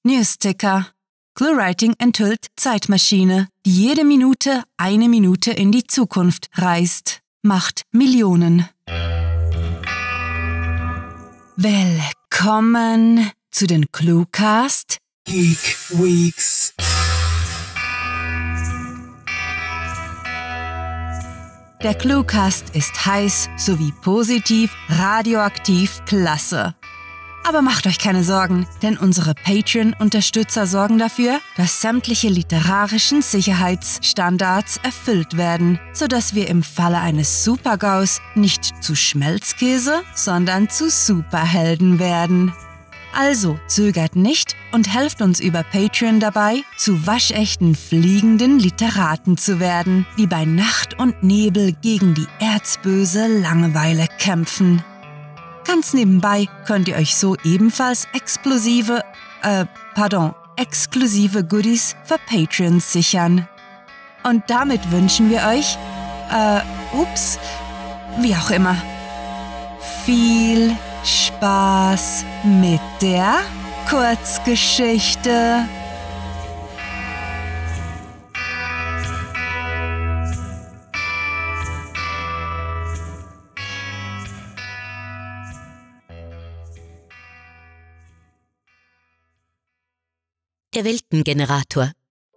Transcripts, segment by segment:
Newsticker. ClueWriting enthüllt Zeitmaschine, die jede Minute eine Minute in die Zukunft reist. Macht Millionen. Willkommen zu den Cluecast Geek Weeks. Der Cluecast ist heiß sowie positiv, radioaktiv, klasse. Aber macht euch keine Sorgen, denn unsere Patreon-Unterstützer sorgen dafür, dass sämtliche literarischen Sicherheitsstandards erfüllt werden, sodass wir im Falle eines Super-GAUs nicht zu Schmelzkäse, sondern zu Superhelden werden. Also zögert nicht und helft uns über Patreon dabei, zu waschechten fliegenden Literaten zu werden, die bei Nacht und Nebel gegen die erzböse Langeweile kämpfen. Ganz nebenbei könnt ihr euch so ebenfalls exklusive Goodies für Patreons sichern. Und damit wünschen wir euch, wie auch immer, viel Spaß mit der Kurzgeschichte. Der Weltengenerator.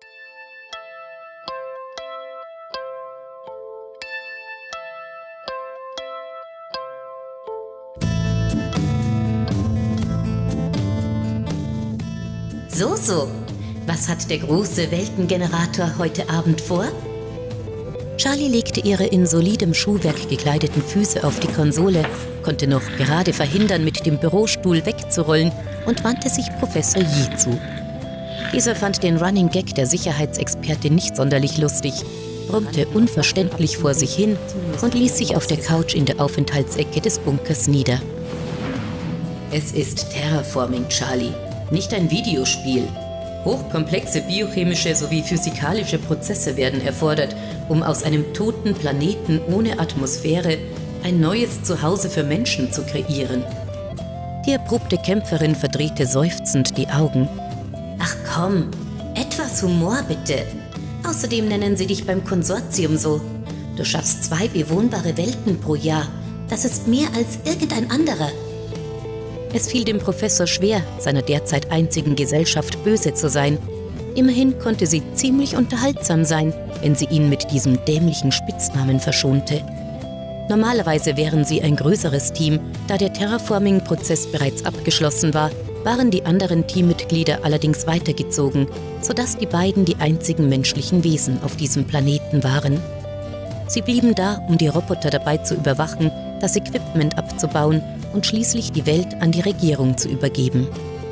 So, was hat der große Weltengenerator heute Abend vor? Charlie legte ihre in solidem Schuhwerk gekleideten Füße auf die Konsole, konnte noch gerade verhindern, mit dem Bürostuhl wegzurollen und wandte sich Professor Yi zu. Dieser fand den Running Gag der Sicherheitsexpertin nicht sonderlich lustig, brummte unverständlich vor sich hin und ließ sich auf der Couch in der Aufenthaltsecke des Bunkers nieder. Es ist Terraforming, Charlie, nicht ein Videospiel. Hochkomplexe biochemische sowie physikalische Prozesse werden erfordert, um aus einem toten Planeten ohne Atmosphäre ein neues Zuhause für Menschen zu kreieren. Die erprobte Kämpferin verdrehte seufzend die Augen. Ach komm, etwas Humor bitte. Außerdem nennen sie dich beim Konsortium so. Du schaffst 2 bewohnbare Welten pro Jahr. Das ist mehr als irgendein anderer. Es fiel dem Professor schwer, seiner derzeit einzigen Gesellschaft böse zu sein. Immerhin konnte sie ziemlich unterhaltsam sein, wenn sie ihn mit diesem dämlichen Spitznamen verschonte. Normalerweise wären sie ein größeres Team, da der Terraforming-Prozess bereits abgeschlossen war, waren die anderen Teammitglieder allerdings weitergezogen, sodass die beiden die einzigen menschlichen Wesen auf diesem Planeten waren. Sie blieben da, um die Roboter dabei zu überwachen, das Equipment abzubauen und schließlich die Welt an die Regierung zu übergeben.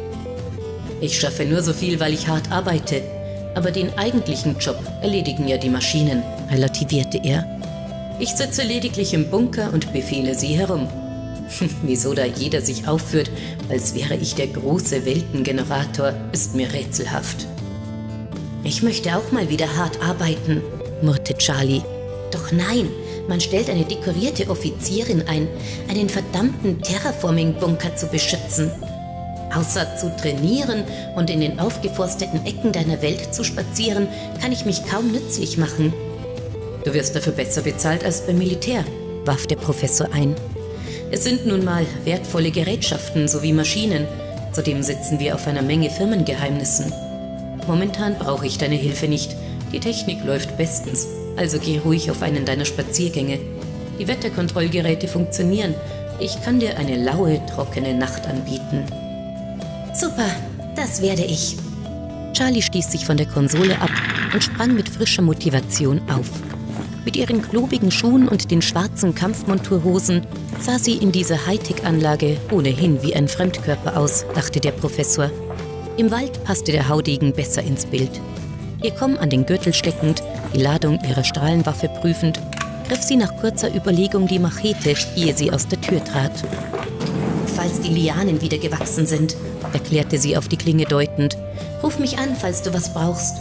Ich schaffe nur so viel, weil ich hart arbeite, aber den eigentlichen Job erledigen ja die Maschinen, relativierte er. Ich sitze lediglich im Bunker und befehle sie herum. Wieso da jeder sich aufführt, als wäre ich der große Weltengenerator, ist mir rätselhaft. Ich möchte auch mal wieder hart arbeiten, murrte Charlie. Doch nein, man stellt eine dekorierte Offizierin ein, einen verdammten Terraforming-Bunker zu beschützen. Außer zu trainieren und in den aufgeforsteten Ecken deiner Welt zu spazieren, kann ich mich kaum nützlich machen. Du wirst dafür besser bezahlt als beim Militär, warf der Professor ein. Es sind nun mal wertvolle Gerätschaften sowie Maschinen. Zudem sitzen wir auf einer Menge Firmengeheimnissen. Momentan brauche ich deine Hilfe nicht. Die Technik läuft bestens. Also geh ruhig auf einen deiner Spaziergänge. Die Wetterkontrollgeräte funktionieren. Ich kann dir eine laue, trockene Nacht anbieten. Super, das werde ich. Charlie stieß sich von der Konsole ab und sprang mit frischer Motivation auf. Mit ihren klobigen Schuhen und den schwarzen Kampfmonturhosen sah sie in dieser Hightech-Anlage ohnehin wie ein Fremdkörper aus, dachte der Professor. Im Wald passte der Haudegen besser ins Bild. Ihr Komm an den Gürtel steckend, die Ladung ihrer Strahlenwaffe prüfend, griff sie nach kurzer Überlegung die Machete, ehe sie aus der Tür trat. Falls die Lianen wieder gewachsen sind, erklärte sie auf die Klinge deutend. Ruf mich an, falls du was brauchst.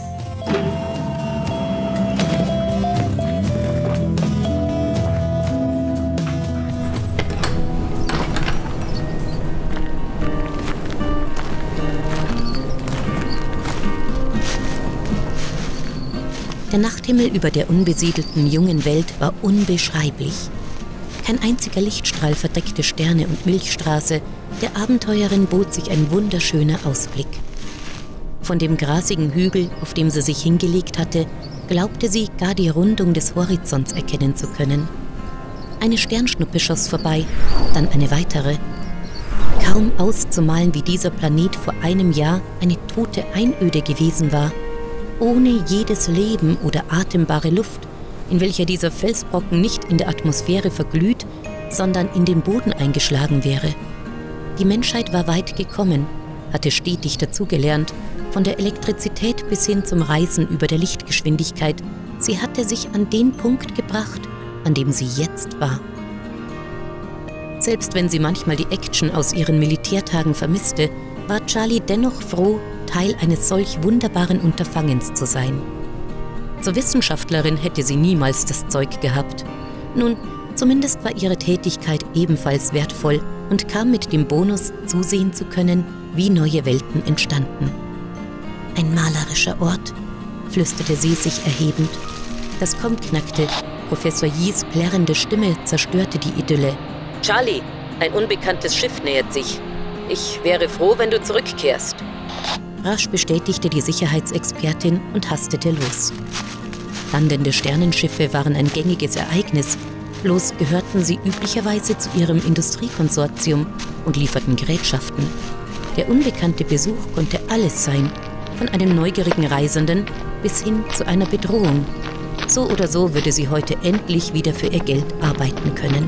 Der Nachthimmel über der unbesiedelten jungen Welt war unbeschreiblich. Kein einziger Lichtstrahl verdeckte Sterne und Milchstraße, der Abenteurerin bot sich ein wunderschöner Ausblick. Von dem grasigen Hügel, auf dem sie sich hingelegt hatte, glaubte sie, gar die Rundung des Horizonts erkennen zu können. Eine Sternschnuppe schoss vorbei, dann eine weitere. Kaum auszumalen, wie dieser Planet vor einem Jahr eine tote Einöde gewesen war, ohne jedes Leben oder atembare Luft, in welcher dieser Felsbrocken nicht in der Atmosphäre verglüht, sondern in den Boden eingeschlagen wäre. Die Menschheit war weit gekommen, hatte stetig dazugelernt, von der Elektrizität bis hin zum Reisen über der Lichtgeschwindigkeit. Sie hatte sich an den Punkt gebracht, an dem sie jetzt war. Selbst wenn sie manchmal die Action aus ihren Militärtagen vermisste, war Charlie dennoch froh, Teil eines solch wunderbaren Unterfangens zu sein. Zur Wissenschaftlerin hätte sie niemals das Zeug gehabt. Nun, zumindest war ihre Tätigkeit ebenfalls wertvoll und kam mit dem Bonus, zusehen zu können, wie neue Welten entstanden. Ein malerischer Ort, flüsterte sie sich erhebend. Das Komm knackte. Professor Yis plärrende Stimme zerstörte die Idylle. Charlie, ein unbekanntes Schiff nähert sich. Ich wäre froh, wenn du zurückkehrst. Rasch bestätigte die Sicherheitsexpertin und hastete los. Landende Sternenschiffe waren ein gängiges Ereignis, bloß gehörten sie üblicherweise zu ihrem Industriekonsortium und lieferten Gerätschaften. Der unbekannte Besuch konnte alles sein, von einem neugierigen Reisenden bis hin zu einer Bedrohung. So oder so würde sie heute endlich wieder für ihr Geld arbeiten können.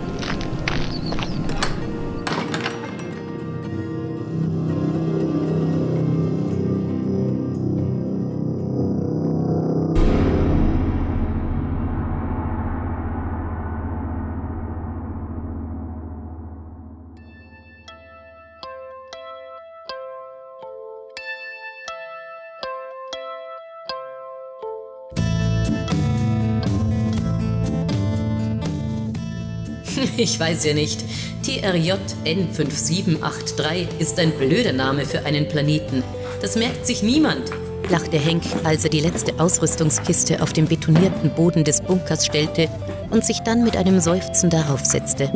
Ich weiß ja nicht. TRJ N5783 ist ein blöder Name für einen Planeten. Das merkt sich niemand, lachte Hank, als er die letzte Ausrüstungskiste auf den betonierten Boden des Bunkers stellte und sich dann mit einem Seufzen darauf setzte.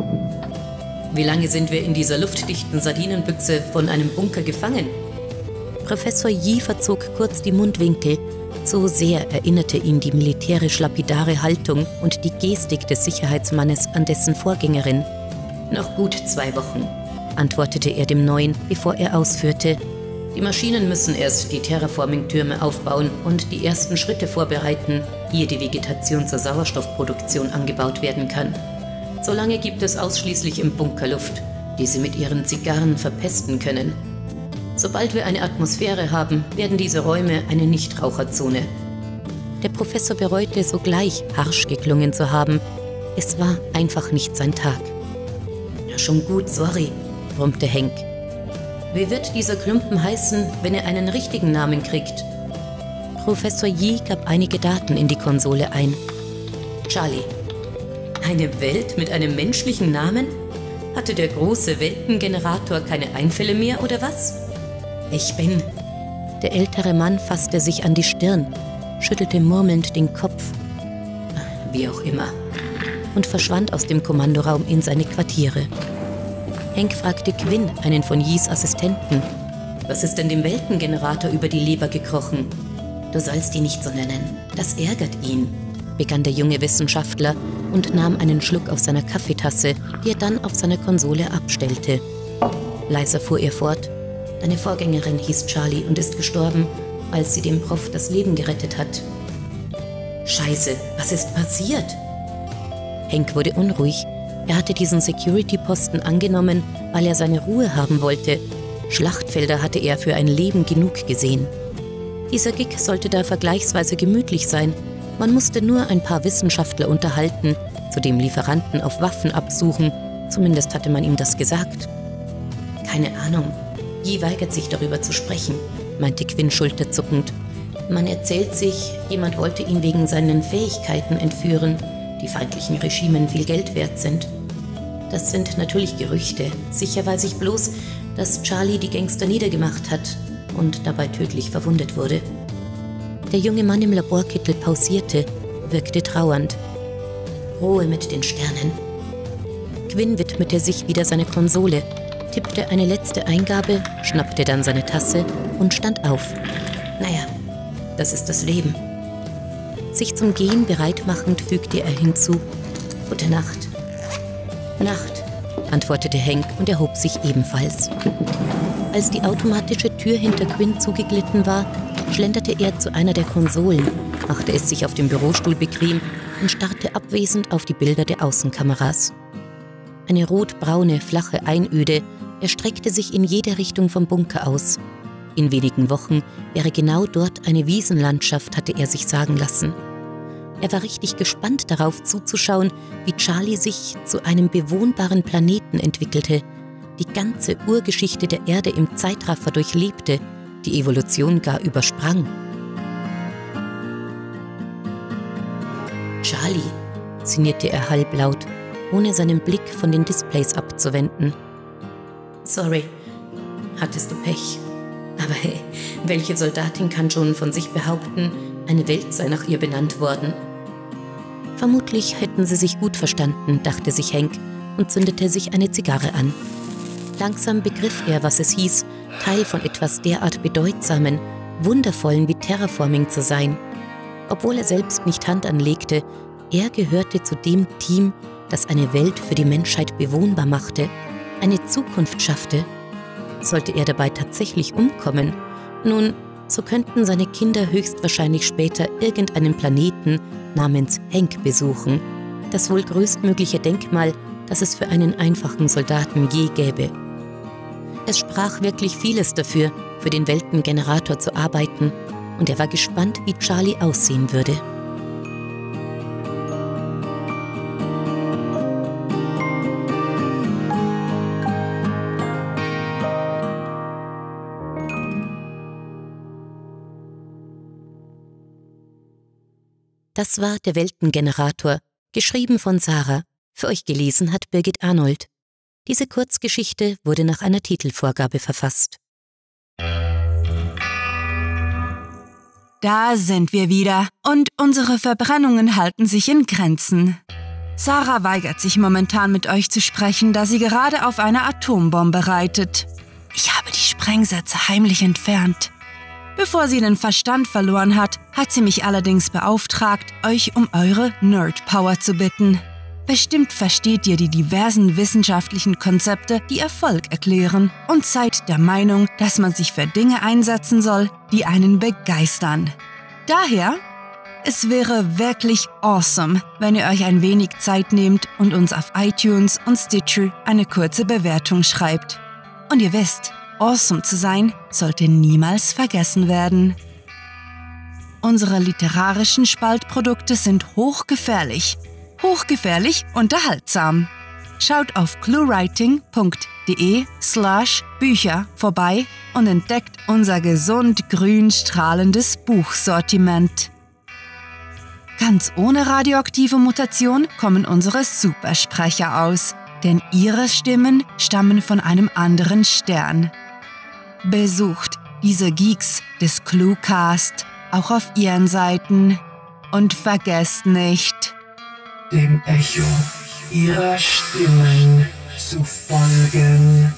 Wie lange sind wir in dieser luftdichten Sardinenbüchse von einem Bunker gefangen? Professor Yi verzog kurz die Mundwinkel. So sehr erinnerte ihn die militärisch-lapidare Haltung und die Gestik des Sicherheitsmannes an dessen Vorgängerin. Noch gut 2 Wochen, antwortete er dem Neuen, bevor er ausführte. Die Maschinen müssen erst die Terraforming-Türme aufbauen und die ersten Schritte vorbereiten, ehe die Vegetation zur Sauerstoffproduktion angebaut werden kann. Solange gibt es ausschließlich im Bunker Luft, die sie mit ihren Zigarren verpesten können. Sobald wir eine Atmosphäre haben, werden diese Räume eine Nichtraucherzone. Der Professor bereute sogleich, harsch geklungen zu haben. Es war einfach nicht sein Tag. Ja, schon gut, sorry, brummte Hank. Wie wird dieser Klumpen heißen, wenn er einen richtigen Namen kriegt? Professor Yi gab einige Daten in die Konsole ein. Charlie. Eine Welt mit einem menschlichen Namen? Hatte der große Weltengenerator keine Einfälle mehr, oder was? Ich bin... Der ältere Mann fasste sich an die Stirn, schüttelte murmelnd den Kopf. Wie auch immer. Und verschwand aus dem Kommandoraum in seine Quartiere. Hank fragte Quinn, einen von Yis Assistenten. Was ist denn dem Weltengenerator über die Leber gekrochen? Du sollst ihn nicht so nennen. Das ärgert ihn, begann der junge Wissenschaftler und nahm einen Schluck aus seiner Kaffeetasse, die er dann auf seiner Konsole abstellte. Leiser fuhr er fort. Deine Vorgängerin hieß Charlie und ist gestorben, als sie dem Prof das Leben gerettet hat. Scheiße, was ist passiert? Hank wurde unruhig. Er hatte diesen Security-Posten angenommen, weil er seine Ruhe haben wollte. Schlachtfelder hatte er für ein Leben genug gesehen. Dieser Gig sollte da vergleichsweise gemütlich sein. Man musste nur ein paar Wissenschaftler unterhalten, zudem Lieferanten auf Waffen absuchen. Zumindest hatte man ihm das gesagt. Keine Ahnung. Yi weigert sich, darüber zu sprechen, meinte Quinn schulterzuckend. Man erzählt sich, jemand wollte ihn wegen seinen Fähigkeiten entführen, die feindlichen Regimen viel Geld wert sind. Das sind natürlich Gerüchte. Sicher weiß ich bloß, dass Charlie die Gangster niedergemacht hat und dabei tödlich verwundet wurde. Der junge Mann im Laborkittel pausierte, wirkte trauernd. Ruhe mit den Sternen. Quinn widmete sich wieder seiner Konsole, tippte eine letzte Eingabe, schnappte dann seine Tasse und stand auf. Naja, das ist das Leben. Sich zum Gehen bereit machend fügte er hinzu: Gute Nacht. Nacht, antwortete Hank und erhob sich ebenfalls. Als die automatische Tür hinter Quinn zugeglitten war, schlenderte er zu einer der Konsolen, machte es sich auf dem Bürostuhl bequem und starrte abwesend auf die Bilder der Außenkameras. Eine rotbraune, flache Einöde erstreckte sich in jede Richtung vom Bunker aus. In wenigen Wochen wäre genau dort eine Wiesenlandschaft, hatte er sich sagen lassen. Er war richtig gespannt darauf zuzuschauen, wie Charlie sich zu einem bewohnbaren Planeten entwickelte, die ganze Urgeschichte der Erde im Zeitraffer durchlebte, die Evolution gar übersprang. Charlie, sinnierte er halblaut, ohne seinen Blick von den Displays abzuwenden. Sorry, hattest du Pech. Aber hey, welche Soldatin kann schon von sich behaupten, eine Welt sei nach ihr benannt worden? Vermutlich hätten sie sich gut verstanden, dachte sich Hank und zündete sich eine Zigarre an. Langsam begriff er, was es hieß, Teil von etwas derart Bedeutsamen, Wundervollen wie Terraforming zu sein. Obwohl er selbst nicht Hand anlegte, er gehörte zu dem Team, das eine Welt für die Menschheit bewohnbar machte, eine Zukunft schaffte. Sollte er dabei tatsächlich umkommen, nun, so könnten seine Kinder höchstwahrscheinlich später irgendeinen Planeten namens Hank besuchen, das wohl größtmögliche Denkmal, das es für einen einfachen Soldaten je gäbe. Es sprach wirklich vieles dafür, für den Weltengenerator zu arbeiten, und er war gespannt, wie Charlie aussehen würde. Das war der Weltengenerator, geschrieben von Sarah. Für euch gelesen hat Birgit Arnold. Diese Kurzgeschichte wurde nach einer Titelvorgabe verfasst. Da sind wir wieder und unsere Verbrennungen halten sich in Grenzen. Sarah weigert sich momentan mit euch zu sprechen, da sie gerade auf eine Atombombe reitet. Ich habe die Sprengsätze heimlich entfernt. Bevor sie den Verstand verloren hat, hat sie mich allerdings beauftragt, euch um eure Nerd-Power zu bitten. Bestimmt versteht ihr die diversen wissenschaftlichen Konzepte, die Erfolg erklären, und seid der Meinung, dass man sich für Dinge einsetzen soll, die einen begeistern. Daher, es wäre wirklich awesome, wenn ihr euch ein wenig Zeit nehmt und uns auf iTunes und Stitcher eine kurze Bewertung schreibt. Und ihr wisst, awesome zu sein sollte niemals vergessen werden. Unsere literarischen Spaltprodukte sind hochgefährlich unterhaltsam. Schaut auf cluewriting.de/Bücher vorbei und entdeckt unser gesund grün strahlendes Buchsortiment. Ganz ohne radioaktive Mutation kommen unsere Supersprecher aus, denn ihre Stimmen stammen von einem anderen Stern. Besucht diese Geeks des Cluecast auch auf ihren Seiten und vergesst nicht, dem Echo ihrer Stimmen zu folgen.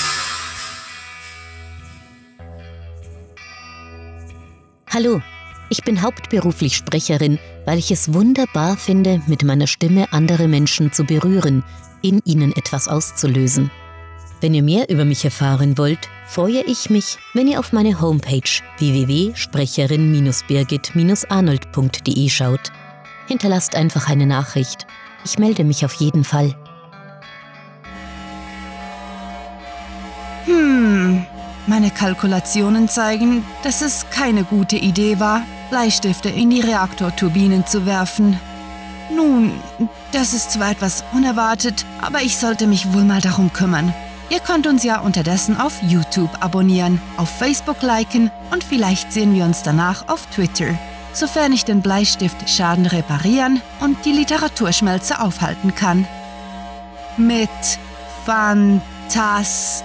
Hallo, ich bin hauptberuflich Sprecherin, weil ich es wunderbar finde, mit meiner Stimme andere Menschen zu berühren, in ihnen etwas auszulösen. Wenn ihr mehr über mich erfahren wollt, freue ich mich, wenn ihr auf meine Homepage www.sprecherin-birgit-arnold.de schaut. Hinterlasst einfach eine Nachricht. Ich melde mich auf jeden Fall. Meine Kalkulationen zeigen, dass es keine gute Idee war, Bleistifte in die Reaktorturbinen zu werfen. Nun, das ist zwar etwas unerwartet, aber ich sollte mich wohl mal darum kümmern. Ihr könnt uns ja unterdessen auf YouTube abonnieren, auf Facebook liken und vielleicht sehen wir uns danach auf Twitter, sofern ich den Bleistiftschaden reparieren und die Literaturschmelze aufhalten kann. Mit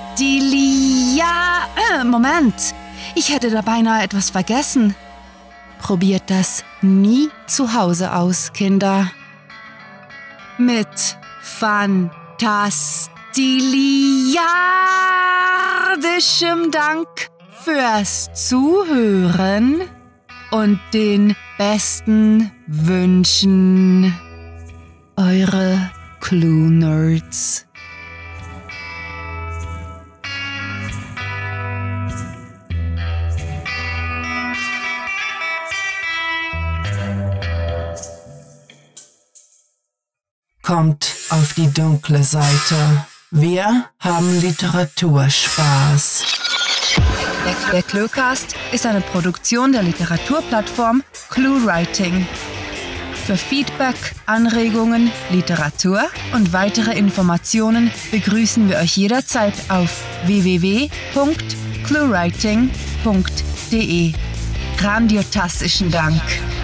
Moment, ich hätte da beinahe etwas vergessen. probiert das nie zu Hause aus, Kinder. Mit fantastiliardischem Dank fürs Zuhören und den besten Wünschen. Eure Clue-Nerds. Kommt auf die dunkle Seite. Wir haben Literaturspaß. Der Cluecast ist eine Produktion der Literaturplattform ClueWriting. Für Feedback, Anregungen, Literatur und weitere Informationen begrüßen wir euch jederzeit auf www.cluewriting.de. Grandiotastischen Dank.